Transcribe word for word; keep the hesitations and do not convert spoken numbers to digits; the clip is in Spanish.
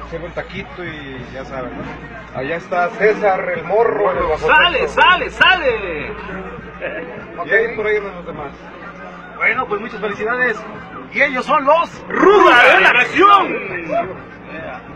sirve un taquito y ya saben, ¿no? Allá está César, el morro, el bajo. ¡Sale, sale, sale! Y ahí por ahí van los demás. Bueno, pues muchas felicidades. Y ellos son los Ruda de la Acción.